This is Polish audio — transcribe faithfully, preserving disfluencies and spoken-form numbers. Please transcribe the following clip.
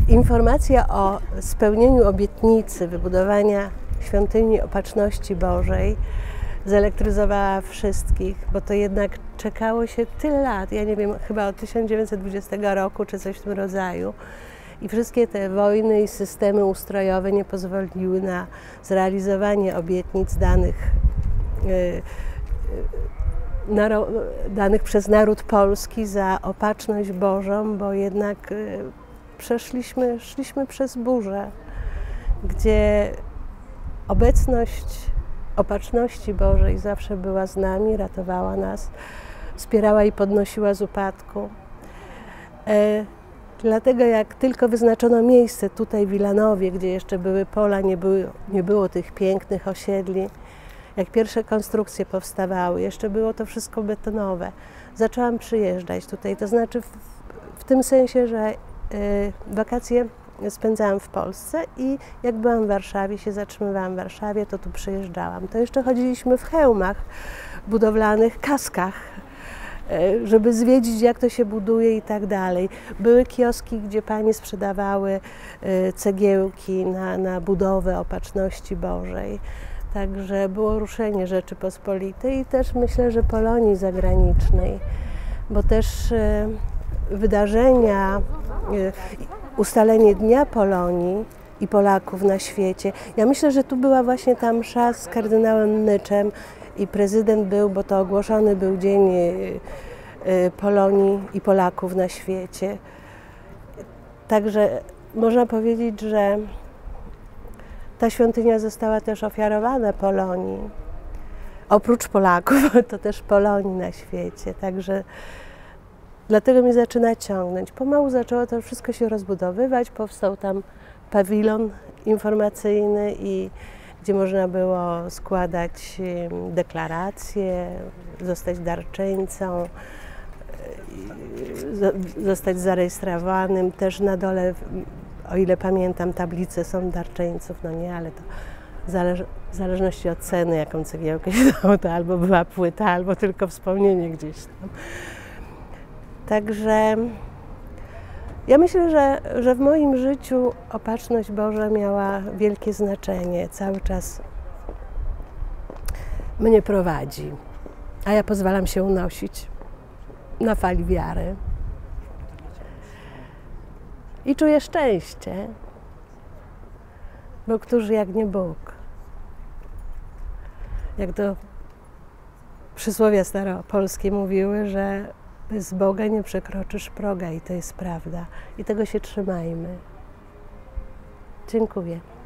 Informacja o spełnieniu obietnicy wybudowania Świątyni Opatrzności Bożej zelektryzowała wszystkich, bo to jednak czekało się tyle lat, ja nie wiem, chyba od tysiąc dziewięćset dwudziestego roku czy coś w tym rodzaju. I wszystkie te wojny i systemy ustrojowe nie pozwoliły na zrealizowanie obietnic danych, yy, yy, danych przez naród polski za opatrzność Bożą, bo jednak yy, przeszliśmy, szliśmy przez burzę, gdzie obecność opatrzności Bożej zawsze była z nami, ratowała nas, wspierała i podnosiła z upadku. E, dlatego jak tylko wyznaczono miejsce tutaj w Wilanowie, gdzie jeszcze były pola, nie, były, nie było tych pięknych osiedli, jak pierwsze konstrukcje powstawały, jeszcze było to wszystko betonowe, zaczęłam przyjeżdżać tutaj, to znaczy w, w tym sensie, że y, wakacje spędzałam w Polsce i jak byłam w Warszawie, się zatrzymywałam w Warszawie, to tu przyjeżdżałam. To jeszcze chodziliśmy w hełmach budowlanych, kaskach, żeby zwiedzić, jak to się buduje i tak dalej. Były kioski, gdzie panie sprzedawały cegiełki na, na budowę Opatrzności Bożej. Także było ruszenie Rzeczypospolitej i też myślę, że Polonii zagranicznej, bo też wydarzenia, ustalenie Dnia Polonii i Polaków na świecie. Ja myślę, że tu była właśnie ta msza z kardynałem Nyczem i prezydent był, bo to ogłoszony był Dzień Polonii i Polaków na świecie. Także można powiedzieć, że ta świątynia została też ofiarowana Polonii. Oprócz Polaków, to też Polonii na świecie. Także dlatego mnie zaczyna ciągnąć. Pomału zaczęło to wszystko się rozbudowywać, powstał tam pawilon informacyjny, i gdzie można było składać deklaracje, zostać darczyńcą, zostać zarejestrowanym. Też na dole, o ile pamiętam, tablice są darczyńców, no nie, ale to zależ w zależności od ceny, jaką cegiełkę się dało, to albo była płyta, albo tylko wspomnienie gdzieś tam. Także ja myślę, że, że w moim życiu Opatrzność Boża miała wielkie znaczenie. Cały czas mnie prowadzi, a ja pozwalam się unosić na fali wiary. I czuję szczęście, bo któż jak nie Bóg? Jak to przysłowia staropolskie mówiły, że bez Boga nie przekroczysz proga, i to jest prawda. I tego się trzymajmy. Dziękuję.